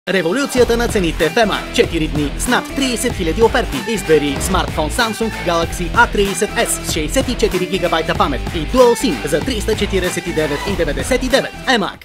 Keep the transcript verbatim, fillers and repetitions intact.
Революцията на цените в Емак. четири дни с над трийсет хиляди оферти. Избери смартфон Samsung Galaxy А трийсет ес с шейсет и четири гигабайта памет и Dual SIM за триста четирийсет и девет и деветдесет и девет. Емак.